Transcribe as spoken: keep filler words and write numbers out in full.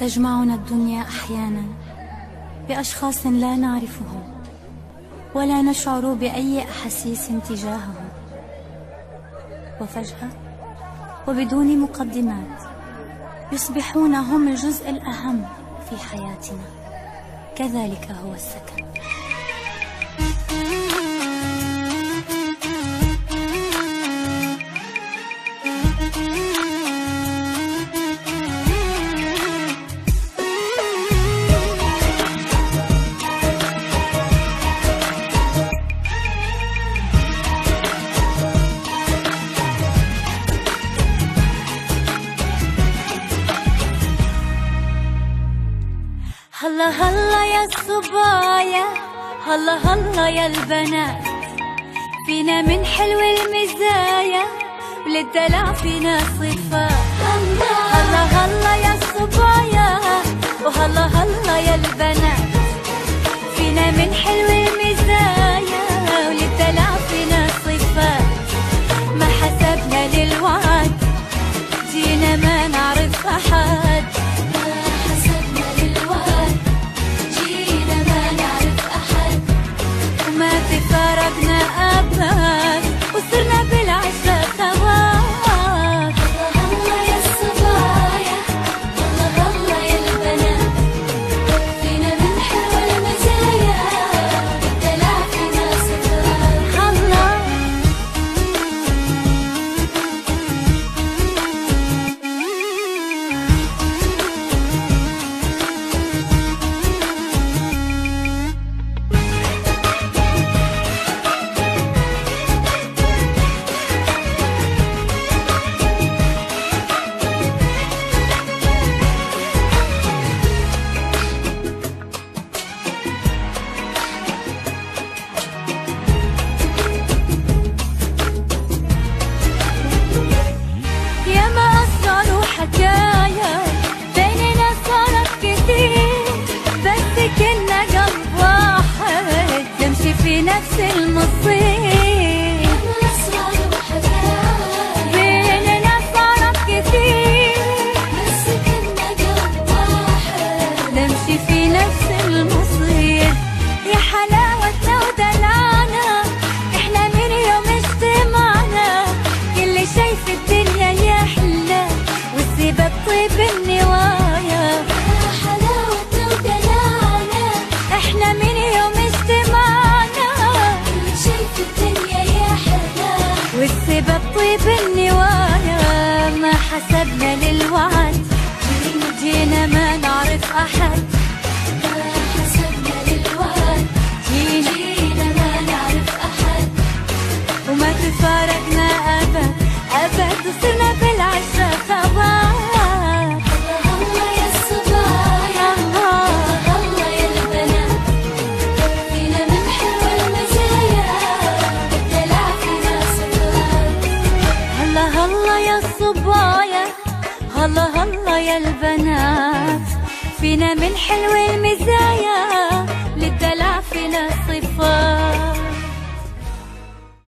تجمعنا الدنيا أحيانا بأشخاص لا نعرفهم ولا نشعر بأي أحاسيس تجاههم، وفجأة وبدون مقدمات يصبحون هم الجزء الأهم في حياتنا. كذلك هو السكن. هلا هلا يا الصبايا، هلا هلا يا البنات، فينا من حلو المزايا وللدلع فينا صفات. هلا هلا يا الصبايا وهلا هلا يا البنات، فينا من حلو المزايا وللدلع فينا صفات. ما حسبنا للوعد جينا ما نعرف أحد، فرقنا أبد وصرنا بالعشرة خوات. هلا يا الصبايا هلا هلا يا البنات، فينا من حلو المزايا والدلع فينا صفات. هلا نفس المصير، بيننا صارت كثير بس كنا قلب واحد، نمشي في نفس المصير. يا حلاوتنا ودلعنا احنا من يوم اجتمعنا، كل شي في الدنيا يحلى والسبب طيب النوايا. يا حلاوتنا ودلعنا احنا من يوم والسبب طيب النوايا. ما حسبنا للوعد جينا ما نعرف أحد، ما حسبنا للوعد جينا ما نعرف أحد، وما تفارقنا أبد أبد وصرنا بالعشرة خوات. هلا يا الصبايا هلا هلا يا البنات، فينا من حلو المزايا والدلع فينا صفات. هلا هلا يا الصبايا هلا هلا يا البنات، فينا من حلو المزايا للدلع فينا صفات.